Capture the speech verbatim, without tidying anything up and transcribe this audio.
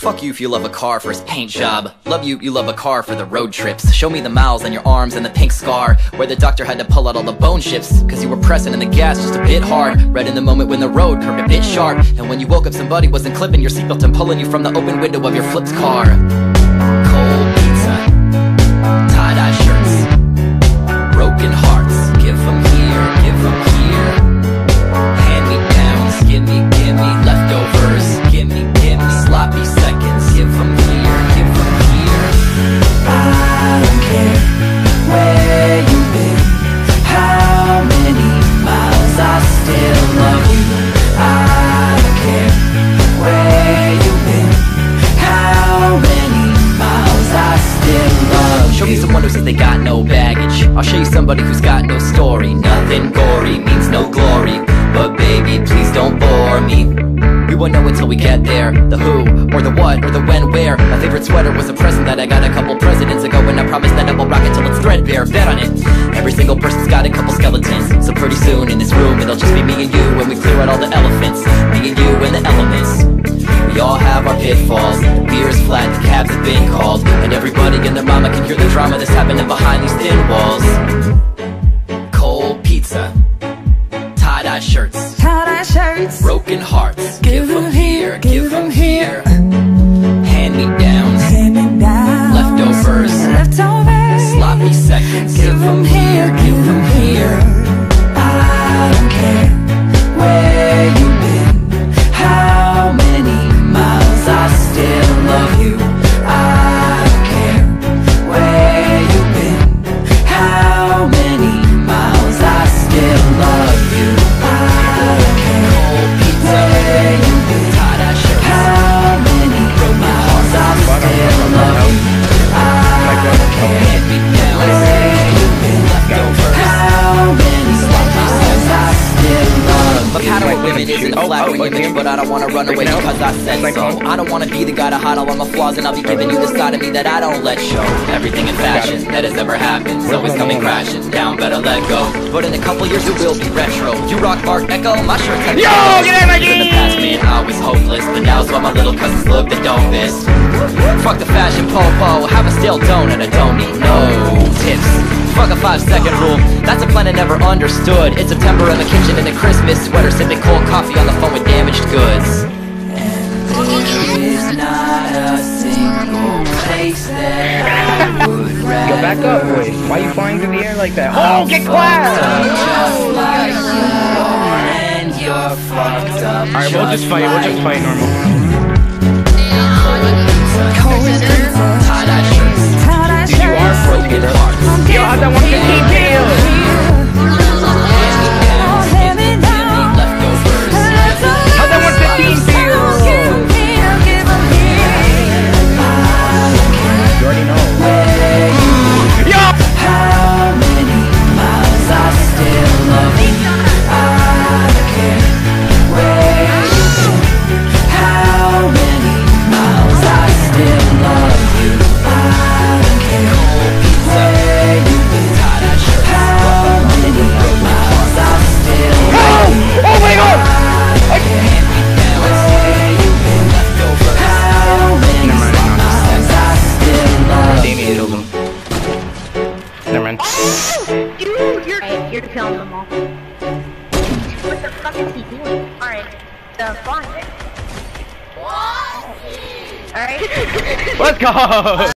Fuck you if you love a car for its paint job. Love you, you love a car for the road trips. Show me the miles on your arms and the pink scar where the doctor had to pull out all the bone chips cause you were pressing in the gas just a bit hard. Right in the moment when the road curved a bit sharp, and when you woke up somebody wasn't clipping your seatbelt and pulling you from the open window of your flipped car. Cold pizza, tie-dye shirts, broken hearts. Give them here, give them here. Hand-me-downs, gimme, gimme. Leftovers, gimme, gimme. Sloppy seconds, give them here, give them here. I don't care where you've been, how many miles, I still love you. I don't care where you've been, how many miles, I still love you. Show me someone who says they got no baggage. I'll show you somebody who's got no story. Nothing gory means no glory, but baby, please don't bore me. We won't know until we get there. The who, or the what, or the when, where. My favorite sweater was a present that I got a couple presidents ago, and I promised that I will rock it till it's threadbare. Bet on it. Every single person's got a couple skeletons, so pretty soon in this room it'll just be me and you when we clear out all the elephants. Me and you and the elements. We all have our pitfalls. Beer's flat, the cabs have been called, and everybody and their mama can hear the drama that's happening behind these thin walls. Cold pizza, tie-dye shirts, tie-dye shirts, broken hearts. Give them here, give them here. Hand-me-downs, Hand-me-downs, leftovers, leftovers, sloppy seconds. give them here, give them here. I don't care where you've been, how many miles, I still love you. I don't care where you've been, how many miles, I still love you. I don't care Cold pizza, where you've been, tie-dye shirts, how many miles, I still love you. I don't care hand-me-downs, where you've been, leftovers, how many miles, I still love you. Look how to a women isn't a flattering image, but I don't wanna run away because I said so. I don't wanna be the guy to hide all of my flaws, and I'll be giving you the side of me that I don't let show. Everything in fashion that has ever happened, so it's coming crashing down, better let go. But in a couple years it will be retro. You rock Art Echo, my shirt's like Yo, get out, Mikey! in the past, man, I was hopeless, but now's why my little cousins look the dopest. Fuck the fashion popo, have a stale donut, I don't need no tips. Fuck a five second rule, that's a plan I never understood. It's September in the kitchen in a Christmas sweater, sipping cold coffee on the phone with damaged goods. There is not a single place that I would rather Go back up, boy. Why are you flying through the air like that? Oh, get class! just like you are, and you're fucked up. Alright, we'll just fight. We'll just fight normal. Tie-dye shirts, Dude, you are broken. broken hearts. Yo, how's that one fifteen deal? Leftovers, How's that one fifteen deal? You already know. Yo! How many miles, I still love you. I don't care where you've been, how many miles, I still love you. I don't care where you've been, tie-dye shirts, how many miles, I still love you. Oh my god! I don't care where you've been, how many miles, I still love you. Damien killed him. Never mind. Dude, you're you're killing them all. What the fuck is he doing? Alright, the fun. Alright. Let's go!